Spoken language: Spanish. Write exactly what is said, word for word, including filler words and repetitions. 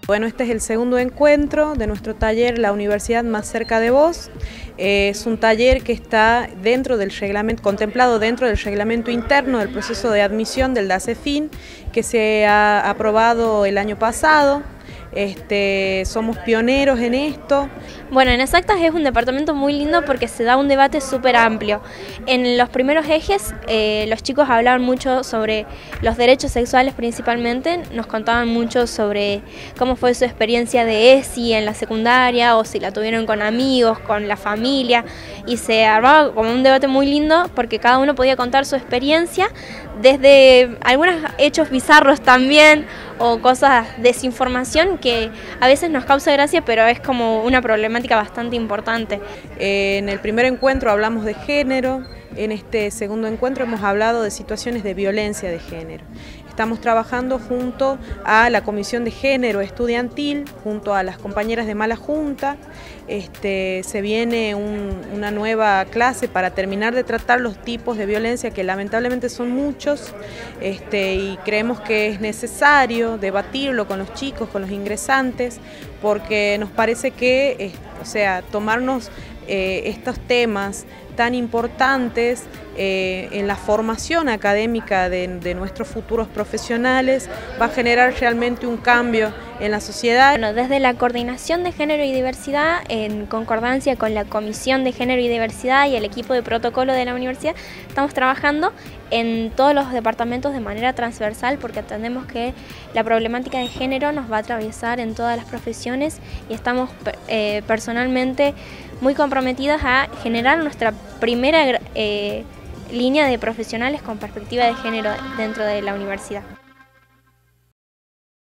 Bueno, este es el segundo encuentro de nuestro taller La Universidad Más Cerca de Vos. Eh, es un taller que está dentro del reglamento, contemplado dentro del reglamento interno del proceso de admisión del DACEFIN, que se ha aprobado el año pasado. Este, somos pioneros en esto. Bueno, en Exactas es un departamento muy lindo porque se da un debate súper amplio. En los primeros ejes eh, los chicos hablaban mucho sobre los derechos sexuales principalmente, nos contaban mucho sobre cómo fue su experiencia de E S I en la secundaria o si la tuvieron con amigos, con la familia, y se armaba como un debate muy lindo porque cada uno podía contar su experiencia desde algunos hechos bizarros también o cosas, desinformación que a veces nos causa gracia, pero es como una problemática bastante importante. En el primer encuentro hablamos de género, en este segundo encuentro hemos hablado de situaciones de violencia de género. Estamos trabajando junto a la Comisión de Género Estudiantil, junto a las compañeras de Mala Junta. Este, se viene un, una nueva clase para terminar de tratar los tipos de violencia, que lamentablemente son muchos, este, y creemos que es necesario debatirlo con los chicos, con los ingresantes, porque nos parece que, eh, o sea, tomarnos eh, estos temas tan importantes eh, en la formación académica de, de nuestros futuros profesionales va a generar realmente un cambio en la sociedad. Bueno, desde la Coordinación de Género y Diversidad, en concordancia con la Comisión de Género y Diversidad y el equipo de protocolo de la universidad, estamos trabajando en todos los departamentos de manera transversal porque entendemos que la problemática de género nos va a atravesar en todas las profesiones y estamos eh, personalmente muy comprometidas a generar nuestra primera eh, línea de profesionales con perspectiva de género dentro de la universidad.